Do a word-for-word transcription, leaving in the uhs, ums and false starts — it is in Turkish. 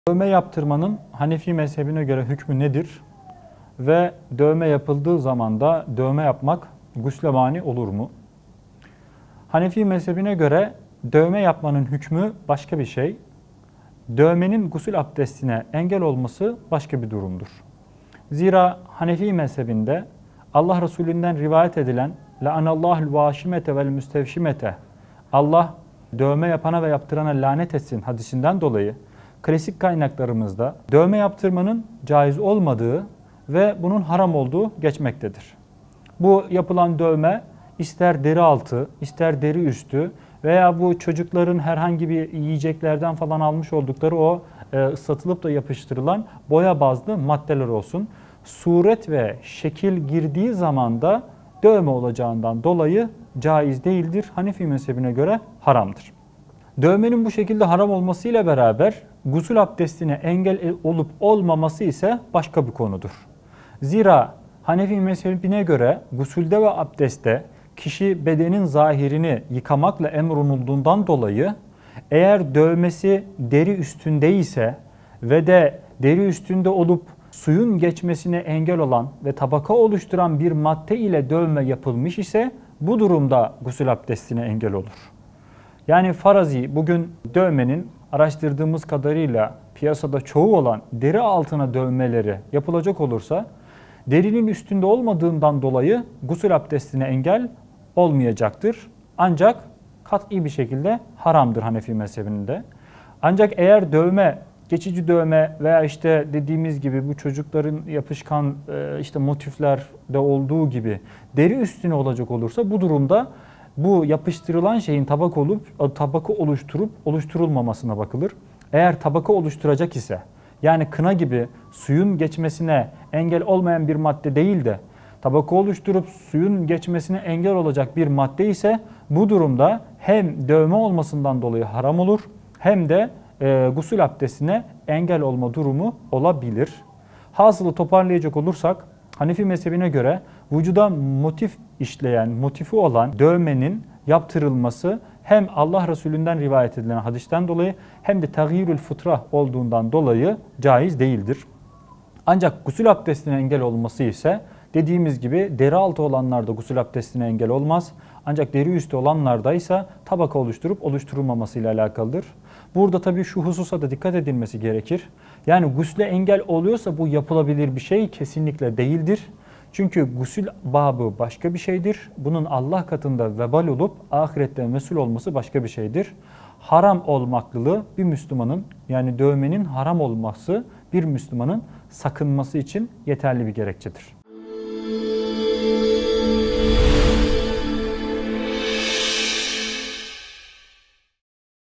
Dövme yaptırmanın Hanefi mezhebine göre hükmü nedir? Ve dövme yapıldığı zaman da dövme yapmak gusle mani olur mu? Hanefi mezhebine göre dövme yapmanın hükmü başka bir şey. Dövmenin gusül abdestine engel olması başka bir durumdur. Zira Hanefi mezhebinde Allah Resulü'nden rivayet edilen "La'anallahul vaşimete vel müstevşimete" Allah dövme yapana ve yaptırana lanet etsin hadisinden dolayı klasik kaynaklarımızda dövme yaptırmanın caiz olmadığı ve bunun haram olduğu geçmektedir. Bu yapılan dövme ister deri altı, ister deri üstü veya bu çocukların herhangi bir yiyeceklerden falan almış oldukları o e, ıslatılıp da yapıştırılan boya bazlı maddeler olsun. Suret ve şekil girdiği zaman da dövme olacağından dolayı caiz değildir. Hanefi mezhebine göre haramdır. Dövmenin bu şekilde haram olmasıyla beraber gusül abdestine engel olup olmaması ise başka bir konudur. Zira Hanefi mezhebine göre gusülde ve abdestte kişi bedenin zahirini yıkamakla emrolunduğundan dolayı eğer dövmesi deri üstünde ise ve de deri üstünde olup suyun geçmesine engel olan ve tabaka oluşturan bir madde ile dövme yapılmış ise bu durumda gusül abdestine engel olur. Yani farazi bugün dövmenin araştırdığımız kadarıyla piyasada çoğu olan deri altına dövmeleri yapılacak olursa derinin üstünde olmadığından dolayı gusül abdestine engel olmayacaktır. Ancak kat'i bir şekilde haramdır Hanefi mezhebinde. Ancak eğer dövme, geçici dövme veya işte dediğimiz gibi bu çocukların yapışkan işte motiflerde olduğu gibi deri üstüne olacak olursa bu durumda bu yapıştırılan şeyin tabaka olup tabaka oluşturup oluşturulmamasına bakılır. Eğer tabaka oluşturacak ise yani kına gibi suyun geçmesine engel olmayan bir madde değil de tabaka oluşturup suyun geçmesine engel olacak bir madde ise bu durumda hem dövme olmasından dolayı haram olur hem de e, gusül abdestine engel olma durumu olabilir. Hasılı toparlayacak olursak Hanefi mezhebine göre vücuda motif işleyen, motifi olan dövmenin yaptırılması hem Allah Resulü'nden rivayet edilen hadisten dolayı hem de taghyirül fıtrah olduğundan dolayı caiz değildir. Ancak gusül abdestine engel olması ise dediğimiz gibi deri altı olanlarda gusül abdestine engel olmaz. Ancak deri üstü olanlarda ise tabaka oluşturup oluşturulmaması ile alakalıdır. Burada tabii şu hususa da dikkat edilmesi gerekir. Yani gusle engel oluyorsa bu yapılabilir bir şey kesinlikle değildir. Çünkü gusül babı başka bir şeydir. Bunun Allah katında vebal olup ahirette mesul olması başka bir şeydir. Haram olmaklılığı bir Müslümanın yani dövmenin haram olması bir Müslümanın sakınması için yeterli bir gerekçedir.